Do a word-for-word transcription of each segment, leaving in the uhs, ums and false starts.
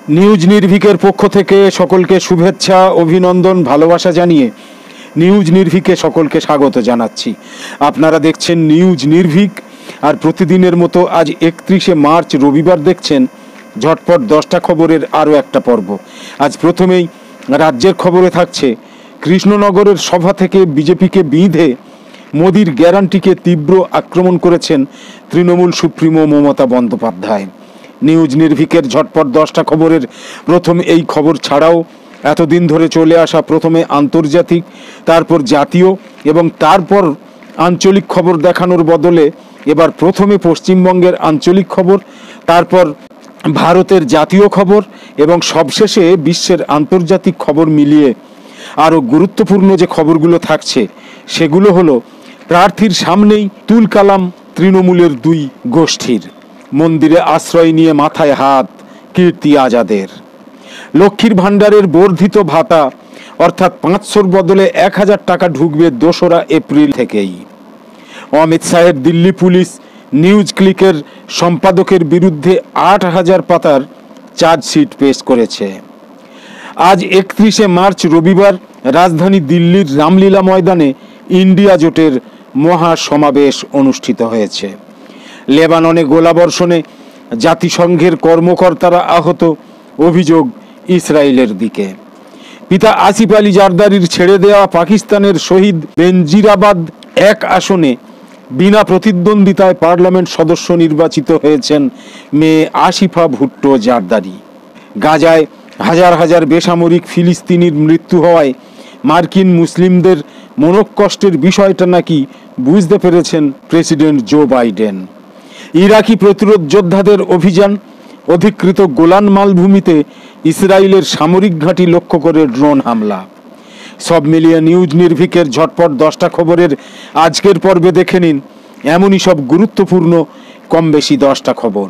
News নির্ভীকের পক্ষ থেকে সকলকে শুভেচ্ছা, অভিনন্দন, ভালোবাসা জানিয়ে নিউজ নির্ভীকে সকলকে স্বাগত জানাচ্ছি। আপনারা দেখছেন নিউজ নির্ভীক, আর প্রতিদিনের মতো আজ একত্রিশে মার্চ রবিবার দেখছেন ঝটপট দশটা খবরের আরও একটা পর্ব। আজ প্রথমেই রাজ্যের খবরে থাকছে, কৃষ্ণনগরের সভা থেকে বিজেপিকে বিঁধে মোদির গ্যারান্টিকে তীব্র আক্রমণ করেছেন তৃণমূল সুপ্রিমো মমতা বন্দ্যোপাধ্যায়। নিউজ নির্ভীকের ঝটপট দশটা খবরের প্রথম এই খবর ছাড়াও এতদিন ধরে চলে আসা প্রথমে আন্তর্জাতিক, তারপর জাতীয় এবং তারপর আঞ্চলিক খবর দেখানোর বদলে এবার প্রথমে পশ্চিমবঙ্গের আঞ্চলিক খবর, তারপর ভারতের জাতীয় খবর এবং সবশেষে বিশ্বের আন্তর্জাতিক খবর মিলিয়ে আরও গুরুত্বপূর্ণ যে খবরগুলো থাকছে সেগুলো হলো, প্রার্থীর সামনেই তুলকালাম তৃণমূলের দুই গোষ্ঠীর, মন্দিরে আশ্রয় নিয়ে মাথায় হাত কীর্তি আজাদের, লক্ষ্মীর ভাণ্ডারের বর্ধিত ভাতা অর্থাৎ পাঁচশোর বদলে এক হাজার টাকা ঢুকবে দোসরা এপ্রিল থেকেই, অমিত শাহের দিল্লি পুলিশ নিউজ ক্লিকের সম্পাদকের বিরুদ্ধে আট হাজার পাতার চার্জশিট পেশ করেছে। আজ একত্রিশে মার্চ রবিবার রাজধানী দিল্লির রামলীলা ময়দানে ইন্ডিয়া জোটের মহা সমাবেশ অনুষ্ঠিত হয়েছে। লেবাননে গোলাবর্ষণে জাতিসংঘের কর্মকর্তারা আহত, অভিযোগ ইসরায়েলের দিকে। পিতা আসিফ আলী জারদারির ছেড়ে দেওয়া পাকিস্তানের শহীদ বেনজিরাবাদ এক আসনে বিনা প্রতিদ্বন্দ্বিতায় পার্লামেন্ট সদস্য নির্বাচিত হয়েছেন মেয়ে আসিফা ভুট্টো জারদারি। গাজায় হাজার হাজার বেসামরিক ফিলিস্তিনির মৃত্যু হওয়ায় মার্কিন মুসলিমদের মনোকষ্টের বিষয়টা নাকি বুঝতে পেরেছেন প্রেসিডেন্ট জো বাইডেন। ইরাকি প্রতিরোধ যোদ্ধাদের অভিযান, অধিকৃত গোলান মালভূমিতে ইসরায়েলের সামরিক ঘাঁটি লক্ষ্য করে ড্রোন হামলা। সব মিলিয়ে নিউজ নির্ভীকের ঝটপট দশটা খবরের আজকের পর্বে দেখে নিন এমনই সব গুরুত্বপূর্ণ কম বেশি দশটা খবর।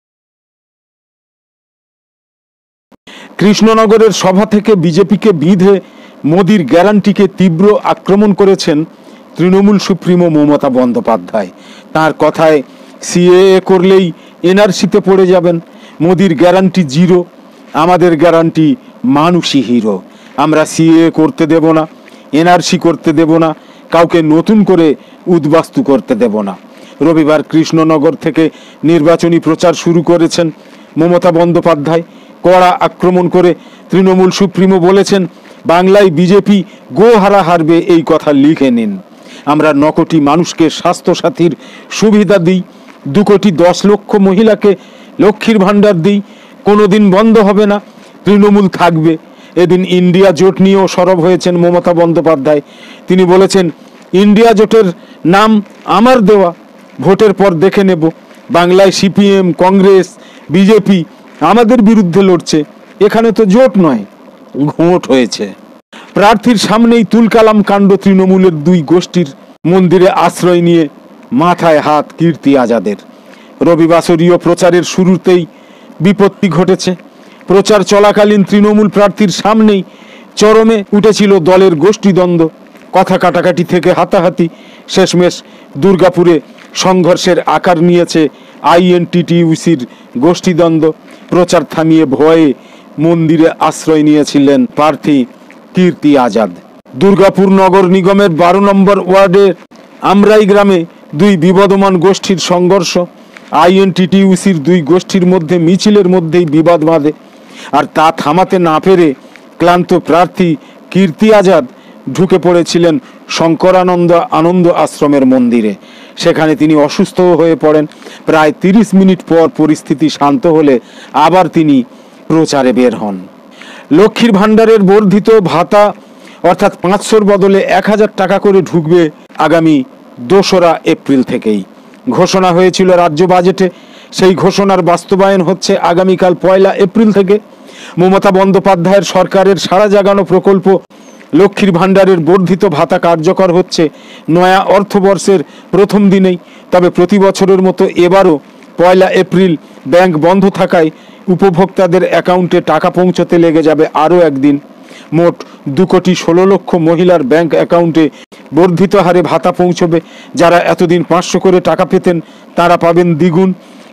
কৃষ্ণনগরের সভা থেকে বিজেপিকে বিঁধে মোদির গ্যারান্টিকে তীব্র আক্রমণ করেছেন তৃণমূল সুপ্রিমো মমতা বন্দ্যোপাধ্যায়। তার কথায়, সিএএ করলেই এনআরসিতে পড়ে যাবেন, মোদির গ্যারান্টি জিরো, আমাদের গ্যারান্টি মানুষই হিরো, আমরা সিএএ করতে দেব না, এনআরসি করতে দেব না, কাউকে নতুন করে উদ্বাস্তু করতে দেব না। রবিবার কৃষ্ণনগর থেকে নির্বাচনী প্রচার শুরু করেছেন মমতা বন্দ্যোপাধ্যায়। কড়া আক্রমণ করে তৃণমূল সুপ্রিমো বলেছেন, বাংলায় বিজেপি গোহারা হারবে এই কথা লিখে নিন। আমরা ন কোটি মানুষকে স্বাস্থ্যসাথীর সুবিধা দিই, দু কোটি দশ লক্ষ মহিলাকে লক্ষ্মীর ভাণ্ডার দিই, কোনোদিন বন্ধ হবে না, তৃণমূল থাকবে। এদিন ইন্ডিয়া জোট নিয়েও সরব হয়েছেন মমতা বন্দ্যোপাধ্যায়। তিনি বলেছেন, ইন্ডিয়া জোটের নাম আমার দেওয়া, ভোটের পর দেখে নেব, বাংলায় সিপিএম, কংগ্রেস, বিজেপি আমাদের বিরুদ্ধে লড়ছে, এখানে তো জোট নয়, ঘোট হয়েছে। প্রার্থীর সামনেই তুলকালাম কাণ্ড তৃণমূলের দুই গোষ্ঠীর, মন্দিরে আশ্রয় নিয়ে মাথায় হাত কীর্তি আজাদের। রবিবাসরীয় প্রচারের শুরুতেই বিপত্তি ঘটেছে। প্রচার চলাকালীন তৃণমূল প্রার্থীর সামনেই চরমে উঠেছিল দলের গোষ্ঠীদ্বন্দ্ব, কথা কাটাকাটি থেকে হাতাহাতি, শেষমেশ দুর্গাপুরে সংঘর্ষের আকার নিয়েছে আইএনটিটিইউসির গোষ্ঠীদ্বন্দ্ব। প্রচার থামিয়ে ভয়ে মন্দিরে আশ্রয় নিয়েছিলেন প্রার্থী কীর্তি আজাদ। দুর্গাপুর নগর নিগমের বারো নম্বর ওয়ার্ডের আমরাই গ্রামে দুই বিবাদমান গোষ্ঠীর সংঘর্ষ। আইএনটিটিইউসির দুই গোষ্ঠীর মধ্যে মিছিলের মধ্যেই বিবাদ বাঁধে, আর তা থামাতে না পেরে ক্লান্ত প্রার্থী কীর্তি আজাদ ঢুকে পড়েছিলেন শঙ্করানন্দ আনন্দ আশ্রমের মন্দিরে। সেখানে তিনি অসুস্থ হয়ে পড়েন। প্রায় তিরিশ মিনিট পর পরিস্থিতি শান্ত হলে আবার তিনি প্রচারে বের হন। লক্ষ্মীর ভাণ্ডারের বর্ধিত ভাতা অর্থাৎ পাঁচশোর বদলে এক হাজার টাকা করে ঢুকবে আগামী দোসরা এপ্রিল থেকেই। ঘোষণা হয়েছিল রাজ্য বাজেটে, সেই ঘোষণার বাস্তবায়ন হচ্ছে আগামীকাল পয়লা এপ্রিল থেকে। মমতা বন্দ্যোপাধ্যায়ের সরকারের সাড়া জাগানো প্রকল্প লক্ষ্মীর ভাণ্ডারের বর্ধিত ভাতা কার্যকর হচ্ছে নয়া অর্থবর্ষের প্রথম দিনেই। তবে প্রতি বছরের মতো এবারও পয়লা এপ্রিল ব্যাংক বন্ধ থাকায় উপভোক্তাদের অ্যাকাউন্টে টাকা পৌঁছতে লেগে যাবে আরও একদিন। মোট দু কোটি ষোলো লক্ষ মহিলার ব্যাংক অ্যাকাউন্টে বর্ধিত হারে ভাতা পৌঁছবে। যারা এতদিন পাঁচশো করে টাকা পেতেন তারা পাবেন দ্বিগুণ।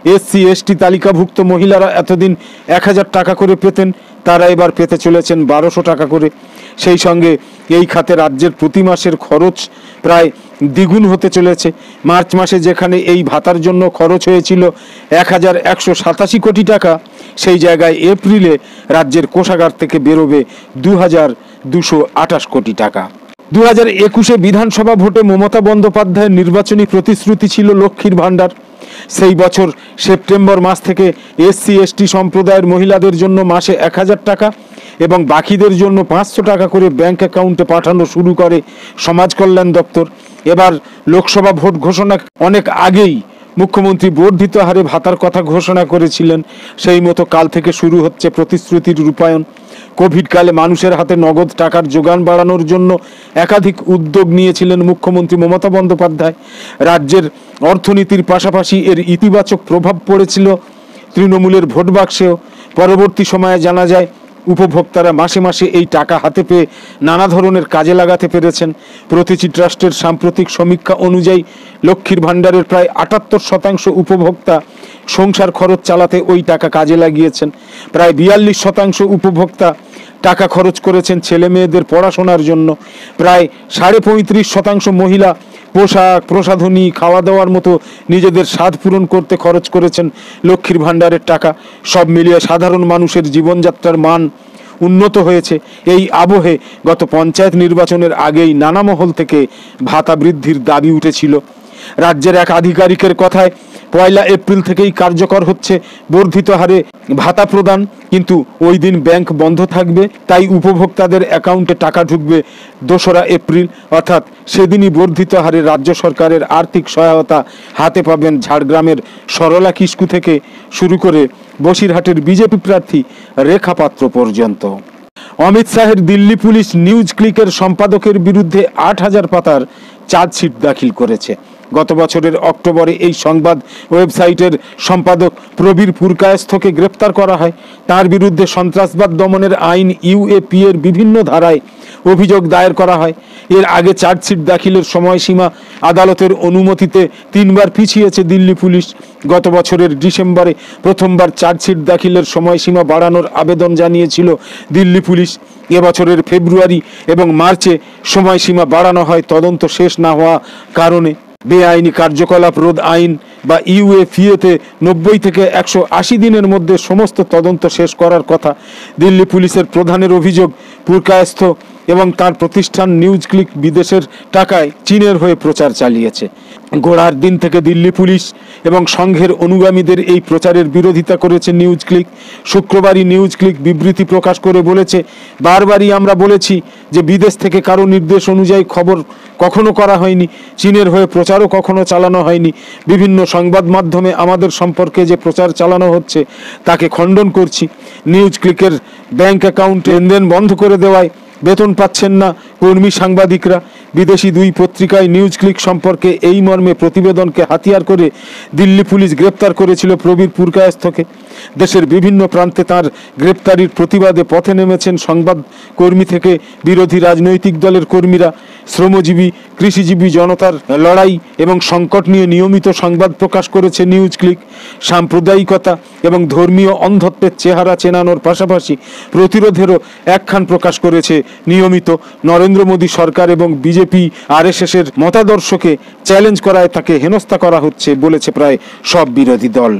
এসসি এসটি তালিকাভুক্ত মহিলারা এতদিন এক হাজার টাকা করে পেতেন, তারা এবার পেতে চলেছেন বারোশো টাকা করে। সেই সঙ্গে এই খাতে রাজ্যের প্রতি মাসের খরচ প্রায় দ্বিগুণ হতে চলেছে। মার্চ মাসে যেখানে এই ভাতার জন্য খরচ হয়েছিল এক হাজার একশো সাতাশি কোটি টাকা, সেই জায়গায় এপ্রিলে রাজ্যের কোষাগার থেকে বেরোবে দু হাজার দুশো আঠাশ কোটি টাকা। দু হাজার একুশে বিধানসভা ভোটে মমতা বন্দ্যোপাধ্যায়ের নির্বাচনী প্রতিশ্রুতি ছিল লক্ষ্মীর ভাণ্ডার। সেই বছর সেপ্টেম্বর মাস থেকে এসসি এসটি সম্প্রদায়ের মহিলাদের জন্য মাসে এক হাজার টাকা এবং বাকিদের জন্য পাঁচশো টাকা করে ব্যাংক অ্যাকাউন্টে পাঠানো শুরু করে সমাজ কল্যাণ দপ্তর। এবার লোকসভা ভোট ঘোষণা অনেক আগেই মুখ্যমন্ত্রী বর্ধিত হারে ভাতার কথা ঘোষণা করেছিলেন। সেই মতো কাল থেকে শুরু হচ্ছে প্রতিশ্রুতির রূপায়ণ। কোভিডকালে মানুষের হাতে নগদ টাকার যোগান বাড়ানোর জন্য একাধিক উদ্যোগ নিয়েছিলেন মুখ্যমন্ত্রী মমতা বন্দ্যোপাধ্যায়। রাজ্যের অর্থনীতির পাশাপাশি এর ইতিবাচক প্রভাব পড়েছিল তৃণমূলের ভোট বাক্সেও। পরবর্তী সময়ে জানা যায় উপভোক্তারা মাসে মাসে এই টাকা হাতে পেয়ে নানা ধরনের কাজে লাগাতে পেরেছেন। প্রতিটি ট্রাস্টের সাম্প্রতিক সমীক্ষা অনুযায়ী লক্ষ্মীর ভাণ্ডারের প্রায় আটাত্তর শতাংশ উপভোক্তা সংসার খরচ চালাতে ওই টাকা কাজে লাগিয়েছেন। প্রায় বিয়াল্লিশ শতাংশ উপভোক্তা টাকা খরচ করেছেন ছেলে মেয়েদের পড়াশোনার জন্য। প্রায় সাড়ে পঁয়ত্রিশ শতাংশ মহিলা পোশাক, প্রসাধনী, খাওয়া দাওয়ার মতো নিজেদের স্বাদ পূরণ করতে খরচ করেছেন লক্ষ্মীর ভাণ্ডারের টাকা। সব মিলিয়ে সাধারণ মানুষের জীবনযাত্রার মান উন্নত হয়েছে। এই আবহে গত পঞ্চায়েত নির্বাচনের আগেই নানা মহল থেকে ভাতা বৃদ্ধির দাবি উঠেছিল। রাজ্যের এক আধিকারিকের কথায় পয়লা এপ্রিল থেকেই কার্যকর হচ্ছে বর্ধিত হারে ভাতা প্রদান, কিন্তু ওই দিন ব্যাংক বন্ধ থাকবে, তাই উপভোক্তাদের অ্যাকাউন্টে টাকা ঢুকবে দোসরা এপ্রিল, অর্থাৎ সেদিনই বর্ধিত হারে রাজ্য সরকারের আর্থিক সহায়তা হাতে পাবেন ঝাড়গ্রামের সরলা কিস্কু থেকে শুরু করে বসিরহাটের বিজেপি প্রার্থী রেখা পাত্র পর্যন্ত। অমিত শাহের দিল্লি পুলিশ নিউজ ক্লিকের সম্পাদকের বিরুদ্ধে আট হাজার পাতার চার্জশিট দাখিল করেছে। গত বছরের অক্টোবরে এই সংবাদ ওয়েবসাইটের সম্পাদক প্রবীর পুরকায়স্থকে গ্রেপ্তার করা হয়। তার বিরুদ্ধে সন্ত্রাসবাদ দমনের আইন ইউএপি এর বিভিন্ন ধারায় অভিযোগ দায়ের করা হয়। এর আগে চার্জশিট দাখিলের সময়সীমা আদালতের অনুমতিতে তিনবার পিছিয়েছে দিল্লি পুলিশ। গত বছরের ডিসেম্বরে প্রথমবার চার্জশিট দাখিলের সময়সীমা বাড়ানোর আবেদন জানিয়েছিল দিল্লি পুলিশ। এবছরের ফেব্রুয়ারি এবং মার্চে সময়সীমা বাড়ানো হয় তদন্ত শেষ না হওয়া কারণে। বেআইনি কার্যকলাপ রোধ আইন বা ইউএপিএতে নব্বই থেকে একশো আশি দিনের মধ্যে সমস্ত তদন্ত শেষ করার কথা। দিল্লি পুলিশের প্রধানের অভিযোগ, পুরকায়স্থ এবং তার প্রতিষ্ঠান নিউজ ক্লিক বিদেশের টাকায় চীনের হয়ে প্রচার চালিয়েছে। গোড়ার দিন থেকে দিল্লি পুলিশ এবং সংঘের অনুগামীদের এই প্রচারের বিরোধিতা করেছে নিউজ ক্লিক। শুক্রবারই নিউজ ক্লিক বিবৃতি প্রকাশ করে বলেছে, বারবারই আমরা বলেছি যে বিদেশ থেকে কারো নির্দেশ অনুযায়ী খবর কখনো করা হয়নি, চীনের হয়ে প্রচারও কখনো চালানো হয়নি। বিভিন্ন সংবাদ মাধ্যমে আমাদের সম্পর্কে যে প্রচার চালানো হচ্ছে তাকে খণ্ডন করছি। নিউজ ক্লিকের ব্যাংক অ্যাকাউন্ট লেনদেন বন্ধ করে দেওয়ায় বেতন পাচ্ছেন না কর্মী সাংবাদিকরা। বিদেশি দুই পত্রিকায় নিউজ ক্লিক সম্পর্কে এই মর্মে প্রতিবেদনকে হাতিয়ার করে দিল্লি পুলিশ গ্রেপ্তার করেছিল প্রবীর পুরকায়স্থকে। দেশের বিভিন্ন প্রান্তে তার গ্রেপ্তারির প্রতিবাদে পথে নেমেছেন সংবাদ কর্মী থেকে বিরোধী রাজনৈতিক দলের কর্মীরা। শ্রমজীবী, কৃষিজীবী জনতার লড়াই এবং সংকট নিয়ে নিয়মিত সংবাদ প্রকাশ করেছে নিউজ ক্লিক। সাম্প্রদায়িকতা এবং ধর্মীয় অন্ধত্বের চেহারা চেনানোর পাশাপাশি প্রতিরোধেরও একখান প্রকাশ করেছে নিয়মিত। নরেন্দ্র মোদী সরকার এবং বিজেপি আরএসএস এর মতাদর্শকে চ্যালেঞ্জ করায় তাকে হেনস্থা করা হচ্ছে বলেছে প্রায় সব বিরোধী দল।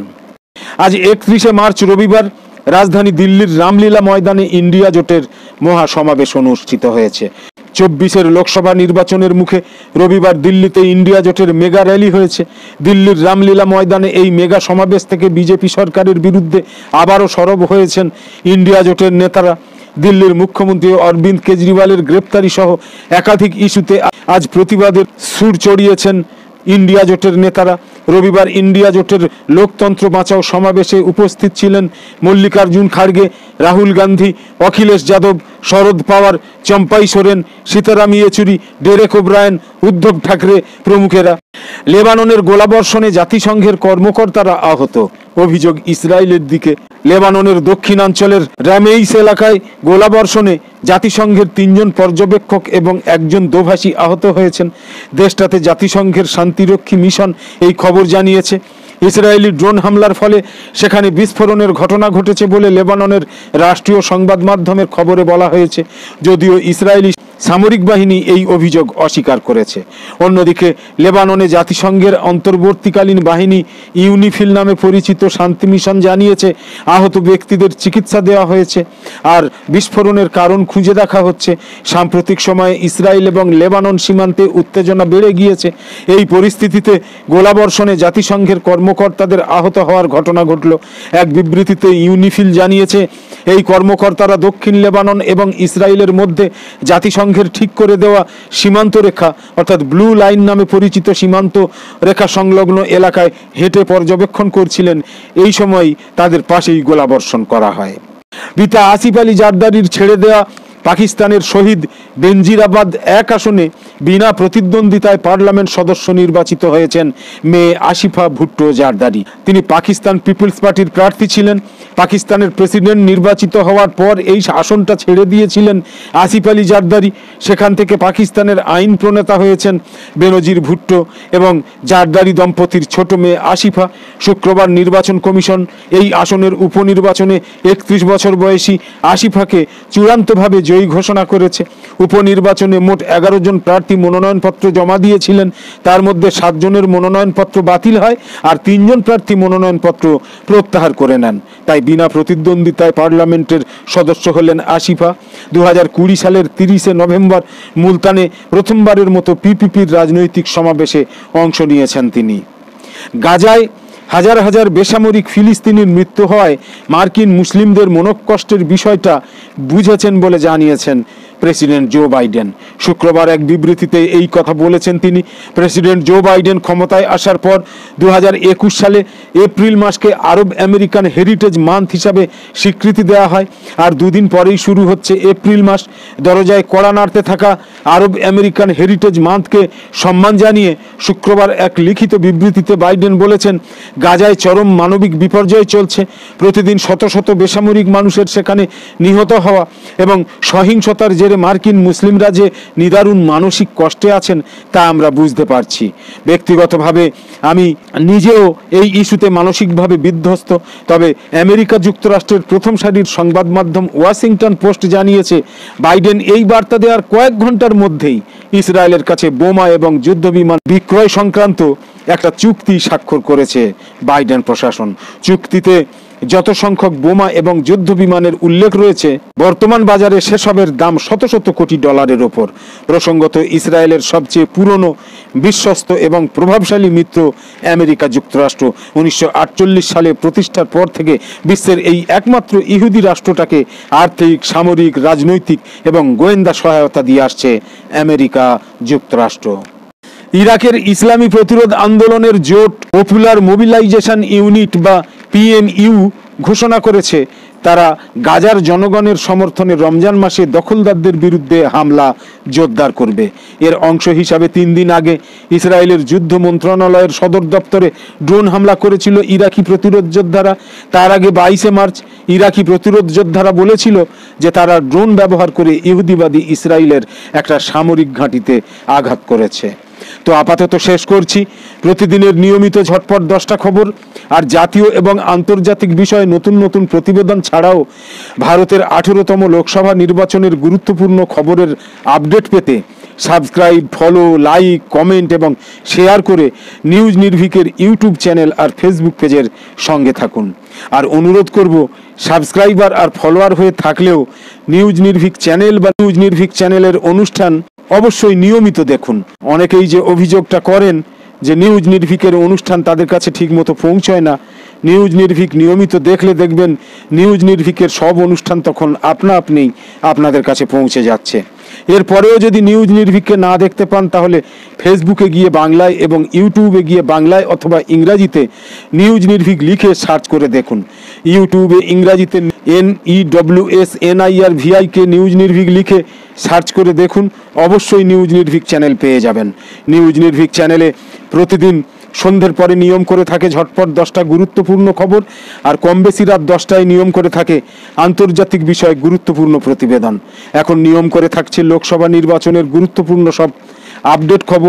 আজ একত্রিশে মার্চ রবিবার রাজধানী দিল্লির রামলীলা ময়দানে ইন্ডিয়া জোটের মহা সমাবেশ অনুষ্ঠিত হয়েছে। চব্বিশের লোকসভা নির্বাচনের মুখে রবিবার দিল্লিতে ইন্ডিয়া জোটের মেগা র্যালি হয়েছে। দিল্লির রামলীলা ময়দানে এই মেগা সমাবেশ থেকে বিজেপি সরকারের বিরুদ্ধে আবারও সরব হয়েছেন ইন্ডিয়া জোটের নেতারা। দিল্লির মুখ্যমন্ত্রী অরবিন্দ কেজরিওয়ালের গ্রেপ্তারি সহ একাধিক ইস্যুতে আজ প্রতিবাদের সুর চড়িয়েছেন ইন্ডিয়া জোটের নেতারা। রবিবার ইন্ডিয়া জোটের লোকতন্ত্র বাঁচাও সমাবেশে উপস্থিত ছিলেন মল্লিকার্জুন খাড়গে, রাহুল গান্ধী, অখিলেশ যাদব, শরদ পাওয়ার, চম্পাই সোরেন, সীতারাম ইয়েচুরি, ডেরেক ওব্রায়েন, উদ্ধব ঠাকরে প্রমুখেরা। লেবাননের গোলাবর্ষণে জাতিসংঘের কর্মকর্তারা আহত, অভিযোগ ইসরায়েলের দিকে। লেবাননের দক্ষিণাঞ্চলের রামেইস এলাকায় গোলাবর্ষণে জাতিসংঘের তিনজন পর্যবেক্ষক এবং একজন দোভাষী আহত হয়েছেন। দেশটাতে জাতিসংঘের শান্তিরক্ষী মিশন এই খবর জানিয়েছে। ইসরায়েলি ড্রোন হামলার ফলে সেখানে বিস্ফোরণের ঘটনা ঘটেছে বলে লেবাননের রাষ্ট্রীয় সংবাদ মাধ্যমের খবরে বলা হয়েছে, যদিও ইসরায়েলি সামরিক বাহিনী এই অভিযোগ অস্বীকার করেছে। অন্যদিকে লেবাননে জাতিসংঘের অন্তর্বর্তীকালীন বাহিনী ইউনিফিল নামে পরিচিত শান্তি মিশন জানিয়েছে আহত ব্যক্তিদের চিকিৎসা দেওয়া হয়েছে আর বিস্ফোরণের কারণ খুঁজে দেখা হচ্ছে। সাম্প্রতিক সময়ে ইসরায়েল এবং লেবানন সীমান্তে উত্তেজনা বেড়ে গিয়েছে। এই পরিস্থিতিতে গোলাবর্ষণে জাতিসংঘের কর্মকর্তাদের আহত হওয়ার ঘটনা ঘটল। এক বিবৃতিতে ইউনিফিল জানিয়েছে এই কর্মকর্তারা দক্ষিণ লেবানন এবং ইসরায়েলের মধ্যে জাতিসংঘের ঠিক করে দেওয়া সীমান্ত রেখা অর্থাৎ ব্লু লাইন নামে পরিচিত সীমান্ত রেখা সংলগ্ন এলাকায় হেঁটে পর্যবেক্ষণ করছিলেন। এই সময় তাদের পাশেই গোলাবর্ষণ করা হয়। পিতা আসিফ আলী জারদারির ছেড়ে দেওয়া পাকিস্তানের শহীদ বেনজিরাবাদ এক আসনে বিনা প্রতিদ্বন্দ্বিতায় পার্লামেন্ট সদস্য নির্বাচিত হয়েছেন মেয়ে আসিফা ভুট্টো জারদারি। তিনি পাকিস্তান পিপলস পার্টির প্রার্থী ছিলেন। পাকিস্তানের প্রেসিডেন্ট নির্বাচিত হওয়ার পর এই আসনটা ছেড়ে দিয়েছিলেন আসিফ আলী জারদারি। সেখান থেকে পাকিস্তানের আইন প্রণেতা হয়েছেন বেনজির ভুট্টো এবং জারদারি দম্পতির ছোট মেয়ে আসিফা। শুক্রবার নির্বাচন কমিশন এই আসনের উপনির্বাচনে একত্রিশ বছর বয়সী আসিফাকে চূড়ান্তভাবে জয়ী ঘোষণা করেছে। উপনির্বাচনে মোট এগারো জন প্রার্থী মনোনয়নপত্র জমা দিয়েছিলেন। তার মধ্যে সাত জনের মনোনয়নপত্র বাতিল হয় আর তিনজন প্রার্থী মনোনয়নপত্র প্রত্যাহার করে নেন। তাই বিনা প্রতিদ্বন্দ্বিতায় পার্লামেন্টের সদস্য হলেন আসিফা। দু হাজার কুড়ি সালের তিরিশে নভেম্বর মুলতানে প্রথমবারের মতো পিপিপির রাজনৈতিক সমাবেশে অংশ নিয়েছেন তিনি। গাজায় হাজার হাজার বেসামরিক ফিলিস্তিনির মৃত্যু হওয়ায় মার্কিন মুসলিমদের মনোকষ্টের বিষয়টা বুঝেছেন বলে জানিয়েছেন প্রেসিডেন্ট জো বাইডেন। শুক্রবার এক বিবৃতিতে এই কথা বলেছেন তিনি। প্রেসিডেন্ট জো বাইডেন ক্ষমতায় আসার পর দু হাজার একুশ সালে এপ্রিল মাসকে আরব আমেরিকান হেরিটেজ মান্থ হিসাবে স্বীকৃতি দেওয়া হয় আর দুদিন পরেই শুরু হচ্ছে এপ্রিল মাস। দরজায় কড়া নাড়তে থাকা আরব আমেরিকান হেরিটেজ মান্থকে সম্মান জানিয়ে শুক্রবার এক লিখিত বিবৃতিতে বাইডেন বলেছেন, গাজায় চরম মানবিক বিপর্যয় চলছে। প্রতিদিন শত শত বেসামরিক মানুষের সেখানে নিহত হওয়া এবং সহিংসতার জেরে মার্কিন মুসলিমরা যে নিদারুণ মানসিক কষ্টে আছেন তা আমরা বুঝতে পারছি। ব্যক্তিগতভাবে আমি নিজেও এই ইস্যুতে মানসিকভাবে বিধ্বস্ত। তবে আমেরিকা যুক্তরাষ্ট্রের প্রথম সারির সংবাদ মাধ্যম ওয়াশিংটন পোস্ট জানিয়েছে বাইডেন এই বার্তা দেওয়ার কয়েক ঘন্টার মধ্যেই ইসরায়েলের কাছে বোমা এবং যুদ্ধবিমান বিক্রয় সংক্রান্ত একটা চুক্তি স্বাক্ষর করেছে বাইডেন প্রশাসন। চুক্তিতে যত সংখ্যক বোমা এবং যুদ্ধ বিমানের উল্লেখ রয়েছে বর্তমান বাজারে সেসবের দাম শত শত কোটি ডলারের ওপর। প্রসঙ্গত, ইসরায়েলের সবচেয়ে পুরনো, বিশ্বস্ত এবং প্রভাবশালী মিত্র আমেরিকা যুক্তরাষ্ট্র উনিশশো আটচল্লিশ সালে প্রতিষ্ঠার পর থেকে বিশ্বের এই একমাত্র ইহুদি রাষ্ট্রটাকে আর্থিক, সামরিক, রাজনৈতিক এবং গোয়েন্দা সহায়তা দিয়ে আসছে আমেরিকা যুক্তরাষ্ট্র। ইরাকের ইসলামী প্রতিরোধ আন্দোলনের জোট পপুলার মোবিলাইজেশন ইউনিট বা পিএমইউ ঘোষণা করেছে তারা গাজার জনগণের সমর্থনে রমজান মাসে দখলদারদের বিরুদ্ধে হামলা জোরদার করবে। এর অংশ হিসাবে তিন দিন আগে ইসরায়েলের যুদ্ধ মন্ত্রণালয়ের সদর দপ্তরে ড্রোন হামলা করেছিল ইরাকি প্রতিরোধ যোদ্ধারা। তার আগে বাইশে মার্চ ইরাকি প্রতিরোধ যোদ্ধারা বলেছিল যে তারা ড্রোন ব্যবহার করে ইহুদিবাদী ইসরায়েলের একটা সামরিক ঘাঁটিতে আঘাত করেছে। তো আপাতত শেষ করছি। প্রতিদিনের নিয়মিত ঝটপট দশটা খবর আর জাতীয় এবং আন্তর্জাতিক বিষয়ে নতুন নতুন প্রতিবেদন ছাড়াও ভারতের আঠেরোতম লোকসভা নির্বাচনের গুরুত্বপূর্ণ খবরের আপডেট পেতে সাবস্ক্রাইব, ফলো, লাইক, কমেন্ট এবং শেয়ার করে নিউজ নির্ভীকের ইউটিউব চ্যানেল আর ফেসবুক পেজের সঙ্গে থাকুন। আর অনুরোধ করব, সাবস্ক্রাইবার আর ফলোয়ার হয়ে থাকলেও নিউজ নির্ভীক চ্যানেল বা নিউজ নির্ভীক চ্যানেলের অনুষ্ঠান অবশ্যই নিয়মিত দেখুন। অনেকেই যে অভিযোগটা করেন যে নিউজ নির্ভীকের অনুষ্ঠান তাদের কাছে ঠিকমতো পৌঁছয় না, নিউজ নির্ভীক নিয়মিত দেখলে দেখবেন নিউজ নির্ভীকের সব অনুষ্ঠান তখন আপনা আপনিই আপনাদের কাছে পৌঁছে যাচ্ছে। এরপরেও যদি নিউজ নির্ভীককে না দেখতে পান তাহলে ফেসবুকে গিয়ে বাংলায় এবং ইউটিউবে গিয়ে বাংলায় অথবা ইংরাজিতে নিউজ নির্ভীক লিখে সার্চ করে দেখুন। ইউটিউবে ইংরাজিতে N E W S N I R V I K news Nirbhik লিখে সার্চ করে দেখুন, অবশ্যই নিউজ নির্ভীক চ্যানেল পেয়ে যাবেন। নিউজ নির্ভীক চ্যানেলে প্রতিদিন সন্ধ্যের পরে নিয়ম করে থাকে ঝটপট দশটা গুরুত্বপূর্ণ খবর, আর কম বেশি রাত দশটায় নিয়ম করে থাকে আন্তর্জাতিক বিষয়ে গুরুত্বপূর্ণ প্রতিবেদন। এখন নিয়ম করে থাকছে লোকসভা নির্বাচনের গুরুত্বপূর্ণ সব আপডেট খবর।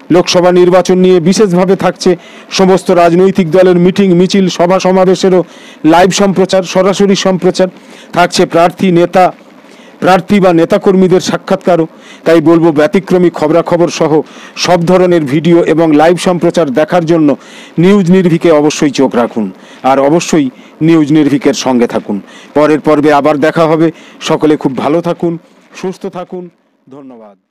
লোকসভা নির্বাচন নিয়ে বিশেষভাবে থাকছে সমস্ত রাজনৈতিক দলের মিটিং মিছিল সভা সমাবেশেরও লাইভ সম্প্রচার, সরাসরি সম্প্রচার থাকছে। প্রার্থী নেতা প্রার্থী বা নেতাকর্মীদের সাক্ষাৎকারও। তাই বলবো, ব্যতিক্রমী খবরাখবর সহ সব ধরনের ভিডিও এবং লাইভ সম্প্রচার দেখার জন্য নিউজ নির্ভীকে অবশ্যই চোখ রাখুন, আর অবশ্যই নিউজ নির্ভীকের সঙ্গে থাকুন। পরের পর্বে আবার দেখা হবে। সকলে খুব ভালো থাকুন, সুস্থ থাকুন। ধন্যবাদ।